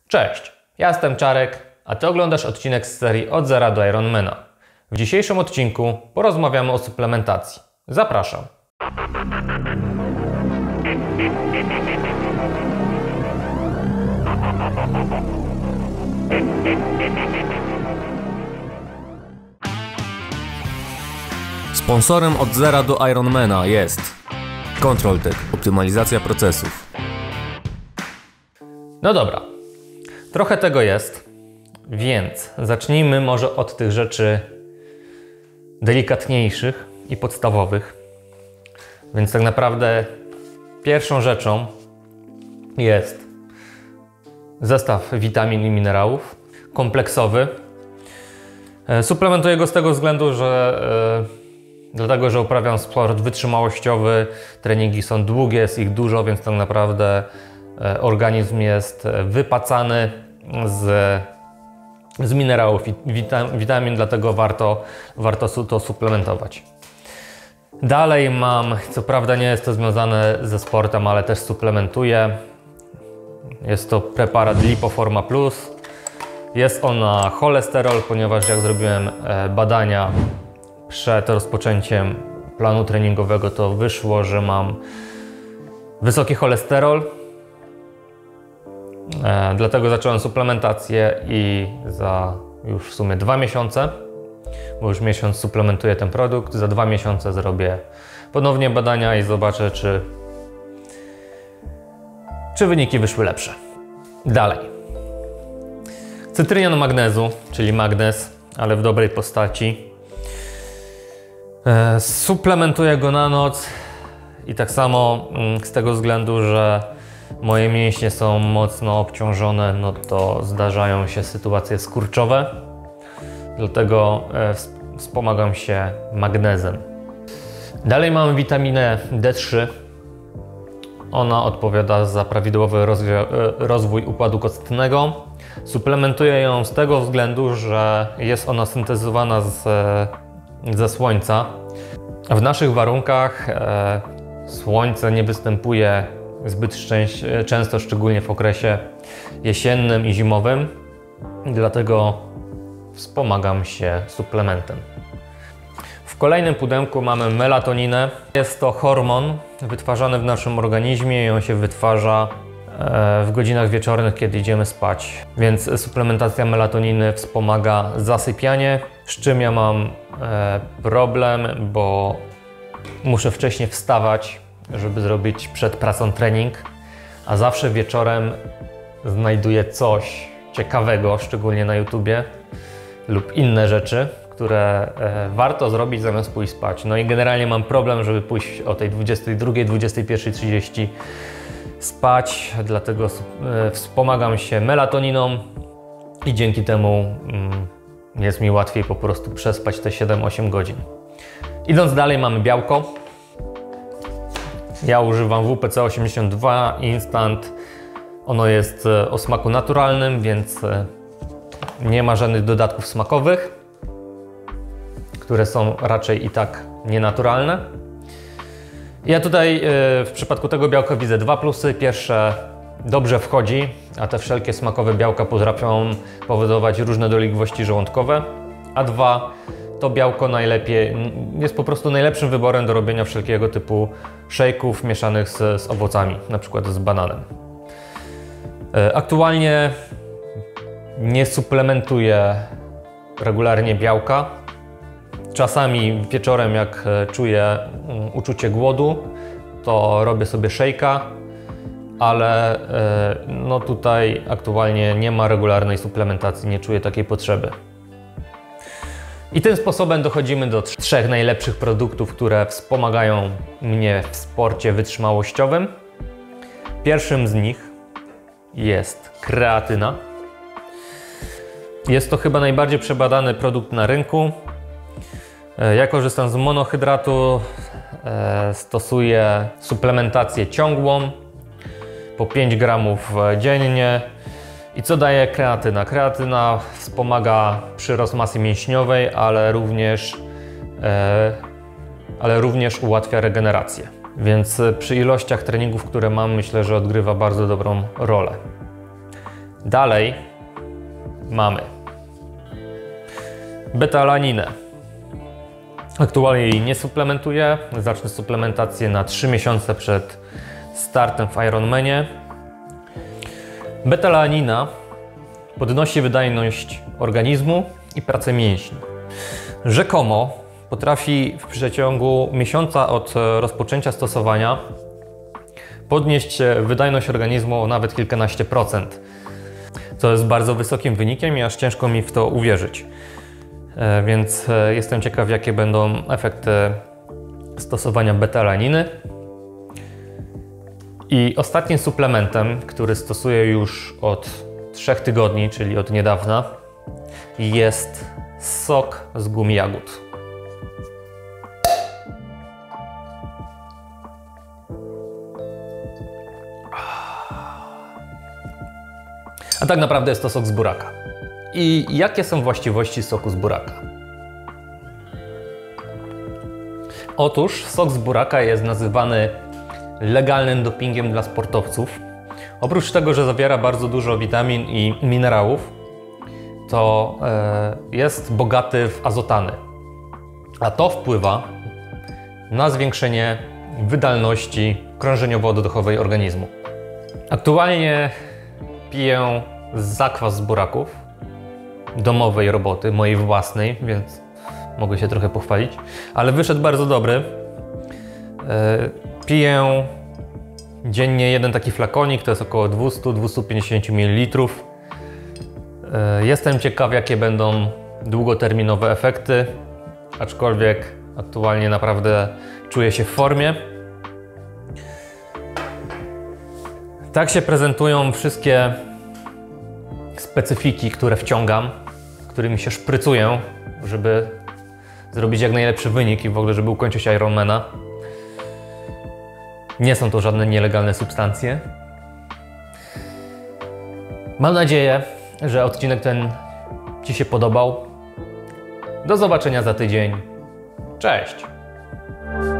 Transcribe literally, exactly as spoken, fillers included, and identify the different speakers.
Speaker 1: Cześć, ja jestem Czarek, a Ty oglądasz odcinek z serii Od Zera do Ironmana. W dzisiejszym odcinku porozmawiamy o suplementacji. Zapraszam.
Speaker 2: Sponsorem Od Zera do Ironmana jest Control-Tech, optymalizacja procesów.
Speaker 1: No dobra, trochę tego jest, więc zacznijmy może od tych rzeczy delikatniejszych i podstawowych. Więc tak naprawdę pierwszą rzeczą jest zestaw witamin i minerałów, kompleksowy. Suplementuję go z tego względu, że yy, dlatego, że uprawiam sport wytrzymałościowy, treningi są długie, jest ich dużo, więc tak naprawdę yy, organizm jest wypacany z, z minerałów i witam, witamin, dlatego warto, warto to suplementować. Dalej mam, co prawda nie jest to związane ze sportem, ale też suplementuję. Jest to preparat Lipoforma Plus. Jest on na cholesterol, ponieważ jak zrobiłem badania przed rozpoczęciem planu treningowego, to wyszło, że mam wysoki cholesterol. E, dlatego zacząłem suplementację i za już w sumie dwa miesiące, bo już miesiąc suplementuję ten produkt, za dwa miesiące zrobię ponownie badania i zobaczę, czy, czy wyniki wyszły lepsze. Dalej. Cytrynian magnezu, czyli magnez, ale w dobrej postaci. E, suplementuję go na noc i tak samo mm, z tego względu, że moje mięśnie są mocno obciążone, no to zdarzają się sytuacje skurczowe. Dlatego e, wspomagam się magnezem. Dalej mamy witaminę D trzy. Ona odpowiada za prawidłowy rozwój, rozwój układu kostnego. Suplementuję ją z tego względu, że jest ona syntezowana z, ze słońca. W naszych warunkach e, słońce nie występuje zbyt często, szczególnie w okresie jesiennym i zimowym. Dlatego wspomagam się suplementem. W kolejnym pudełku mamy melatoninę. Jest to hormon wytwarzany w naszym organizmie i on się wytwarza w godzinach wieczornych, kiedy idziemy spać. Więc suplementacja melatoniny wspomaga zasypianie, z czym ja mam problem, bo muszę wcześniej wstawać, żeby zrobić przed pracą trening, a zawsze wieczorem znajduję coś ciekawego, szczególnie na YouTubie, lub inne rzeczy, które e, warto zrobić zamiast pójść spać. No i generalnie mam problem, żeby pójść o tej dwudziestej drugiej, dwudziestej pierwszej trzydzieści spać, dlatego e, wspomagam się melatoniną i dzięki temu mm, jest mi łatwiej po prostu przespać te siedem osiem godzin. Idąc dalej, mamy białko. Ja używam W P C osiemdziesiąt dwa Instant. Ono jest e, o smaku naturalnym, więc e, nie ma żadnych dodatków smakowych, które są raczej i tak nienaturalne. Ja tutaj w przypadku tego białka widzę dwa plusy. Pierwsze, dobrze wchodzi, a te wszelkie smakowe białka potrafią powodować różne dolegliwości żołądkowe. A dwa, to białko najlepiej, jest po prostu najlepszym wyborem do robienia wszelkiego typu szejków mieszanych z, z owocami, na przykład z bananem. Aktualnie nie suplementuję regularnie białka. Czasami wieczorem, jak czuję uczucie głodu, to robię sobie szejka, ale no tutaj aktualnie nie ma regularnej suplementacji, nie czuję takiej potrzeby. I tym sposobem dochodzimy do trzech najlepszych produktów, które wspomagają mnie w sporcie wytrzymałościowym. Pierwszym z nich jest kreatyna. Jest to chyba najbardziej przebadany produkt na rynku. Ja korzystam z monohydratu, stosuję suplementację ciągłą po pięć gramów dziennie. I co daje kreatyna? Kreatyna wspomaga przyrost masy mięśniowej, ale również, ale również ułatwia regenerację. Więc przy ilościach treningów, które mam, myślę, że odgrywa bardzo dobrą rolę. Dalej mamy beta-alaninę. Aktualnie jej nie suplementuję. Zacznę suplementację na trzy miesiące przed startem w Ironmanie. Beta-alanina podnosi wydajność organizmu i pracę mięśni. Rzekomo potrafi w przeciągu miesiąca od rozpoczęcia stosowania podnieść wydajność organizmu o nawet kilkanaście procent, co jest bardzo wysokim wynikiem i aż ciężko mi w to uwierzyć. Więc jestem ciekaw, jakie będą efekty stosowania beta-alaniny. I ostatnim suplementem, który stosuję już od trzech tygodni, czyli od niedawna, jest sok z gumi jagód. A tak naprawdę jest to sok z buraka. I jakie są właściwości soku z buraka? Otóż sok z buraka jest nazywany legalnym dopingiem dla sportowców. Oprócz tego, że zawiera bardzo dużo witamin i minerałów, to jest bogaty w azotany, a to wpływa na zwiększenie wydolności krążeniowo-oddechowej organizmu. Aktualnie piję zakwas z buraków domowej roboty, mojej własnej, więc mogę się trochę pochwalić, ale wyszedł bardzo dobry. Piję dziennie jeden taki flakonik, to jest około dwieście do dwustu pięćdziesięciu mililitrów. Jestem ciekaw, jakie będą długoterminowe efekty, aczkolwiek aktualnie naprawdę czuję się w formie. Tak się prezentują wszystkie specyfiki, które wciągam, którymi się szprycuję, żeby zrobić jak najlepszy wynik i w ogóle, żeby ukończyć Ironmana. Nie są to żadne nielegalne substancje. Mam nadzieję, że odcinek ten Ci się podobał. Do zobaczenia za tydzień. Cześć!